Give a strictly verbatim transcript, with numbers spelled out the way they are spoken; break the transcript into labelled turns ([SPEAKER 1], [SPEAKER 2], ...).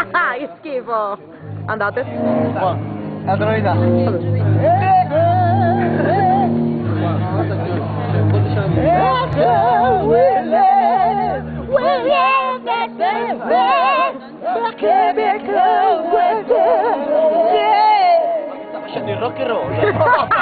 [SPEAKER 1] Che schifo! Andate.
[SPEAKER 2] La tonalità.
[SPEAKER 3] Sta facendo il rock and roll.